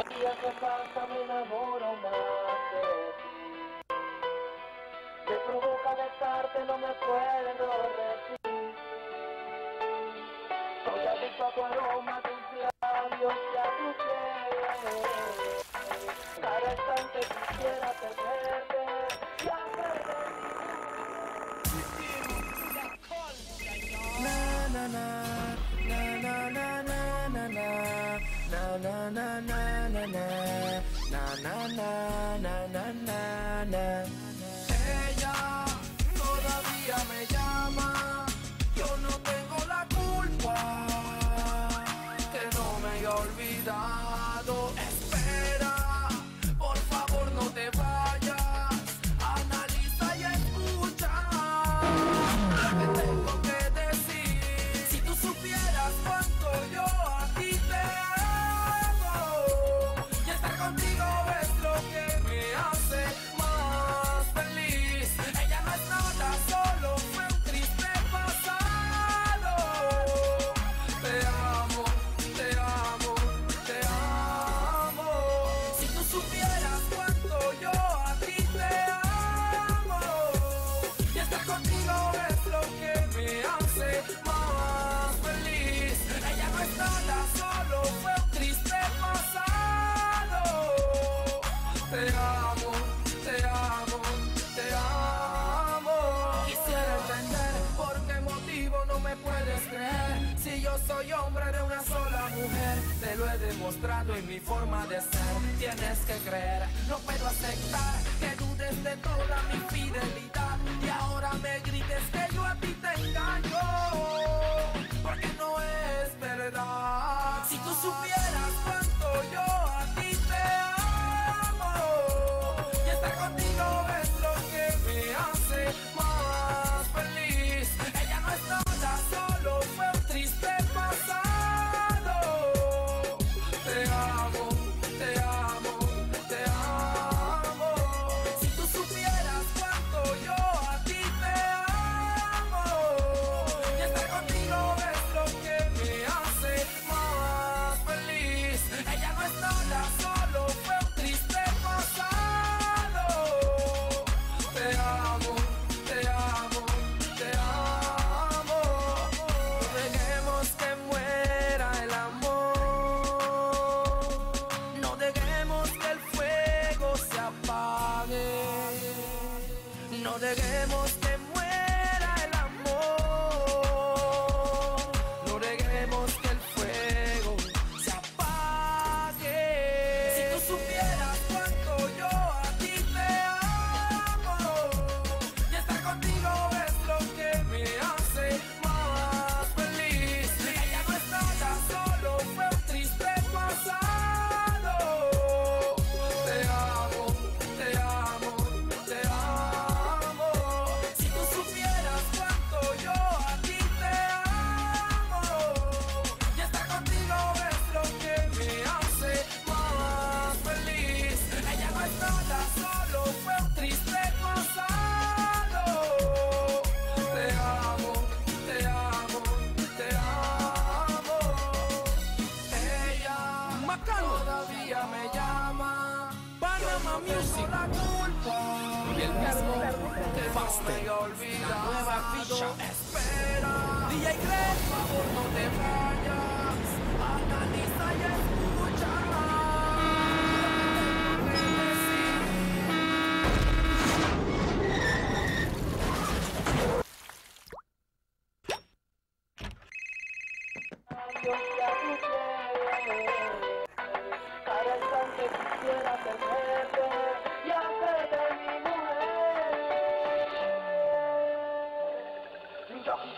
Y hace falta me enamoro más de ti. Me provoca besarte, no me puedo resistir. Soy adicto a tu aroma, a tus labios y a tu piel. Cada instante quisiera tenerte y hacerte na na na na na na na na na na na na na na na na na na. Ella todavía me llama, yo no tengo la culpa, que no me he olvidado. Espera, por favor no te vayas, analiza y escucha lo que tengo que decir. Si tú supieras cuánto yo a ti te amo, y estar contigo es lo que me hace más feliz. Ella no es nada, solo fue un triste pasado. Te amo, te amo, te amo. Si tú supieras cuánto yo a ti te amo, y estar contigo es lo que me hace más feliz. Ella no es nada, solo fue un triste pasado. Te amo, te amo, te amo. Quisiera entender por qué motivo no me puedes creer. Si yo soy hombre de una sola mujer, te lo he demostrado en mi forma de ser. Tienes que creer, no puedo aceptar que dudes de toda mi fidelidad y ahora me grites que yo a ti te engaño, porque no es verdad. Si tú supieras cuánto yo a ti te amo, y estar contigo es lo que me hace más feliz. Ella no es nada, solo fue un triste pasado. Te amo, te amo, te amo. Si tú supieras cuánto yo a ti te amo, y estar contigo es lo que me hace más feliz. Ella no es nada, solo fue un triste pasado. Te amo, te amo, te amo. No dejemos que muera el amor, no dejemos que el fuego se apague, no dejemos que muera el amor, no dejemos que el fuego se apague. Si tú supieras cuánto yo a ti te amo, y estar contigo es lo que me hace más feliz. Ella no es nada, solo fue un triste pasado. Te amo, te amo, te amo. Si tú supieras cuánto yo a ti te amo, y estar contigo es lo que me hace más feliz. Ella no es nada, solo fue un triste pasado. Te amo, te amo, te amo. Ella todavía me llama, Panama Music, la culpa, y el mismo que no me he olvidado. Nueva ficha, espera, DJ Greg, por favor no te vayas, analiza y escucha lo que tengo que decir. labios y a tu piel. Cada instante quisiera tenerte y hacerte mi mujer. Yo